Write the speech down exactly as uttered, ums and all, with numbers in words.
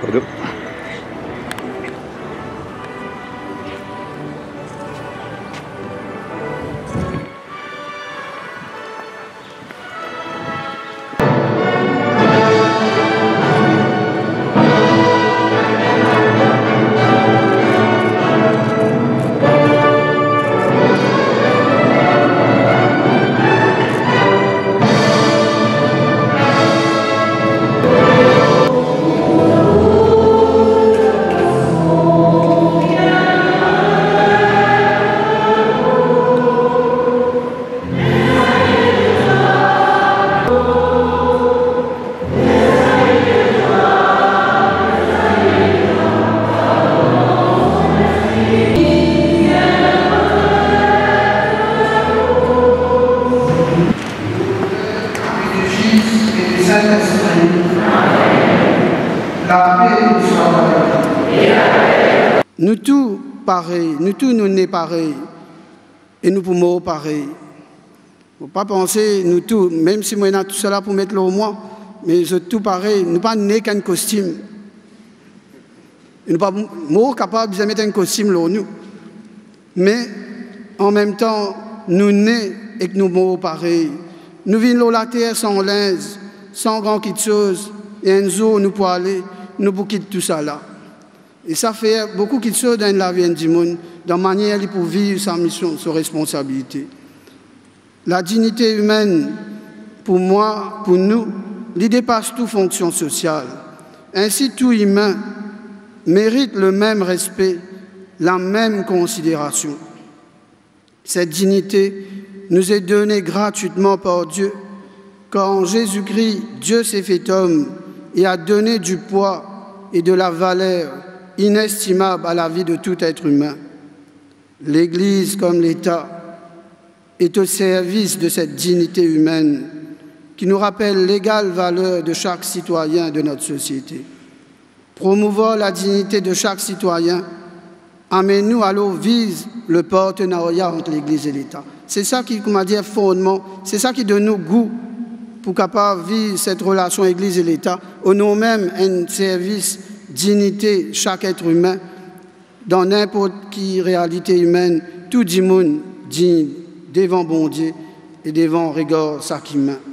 Pardon. Nous tous pareils, nous tous nous nés pareils, et nous pour mourir pareils. Il ne faut pas penser, nous tous, même si moi j'ai tout cela pour mettre le au moins, mais je tout pareil, nous ne pas nés qu'un costume. Nous ne pas mourir capable de mettre un costume là nous. Mais en même temps, nous nés et que nous mourons pareil. Nous vivons la terre sans linge, sans grand quelque chose, et un jour nous pour aller, nous pour quitter tout ça là. Et ça fait beaucoup de choses dans la vie du monde, dans la manière pour vivre sa mission, sa responsabilité. La dignité humaine, pour moi, pour nous, il dépasse toute fonction sociale. Ainsi, tout humain mérite le même respect, la même considération. Cette dignité nous est donnée gratuitement par Dieu, car en Jésus-Christ, Dieu s'est fait homme et a donné du poids et de la valeur inestimable à la vie de tout être humain. L'Église, comme l'État, est au service de cette dignité humaine qui nous rappelle l'égale valeur de chaque citoyen de notre société. Promouvoir la dignité de chaque citoyen amène-nous alors vise le partenariat entre l'Église et l'État. C'est ça qui, comment dire, fondement, c'est ça qui donne nous goût pour capable vivre cette relation Église et l'État, au nom même un service dignité chaque être humain dans n'importe quelle réalité humaine, tout le monde digne devant bon Dieu et devant regard sa qui main.